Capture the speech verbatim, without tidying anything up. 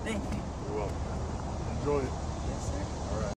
Thank you. You're welcome. Enjoy it. Yes, sir. All right.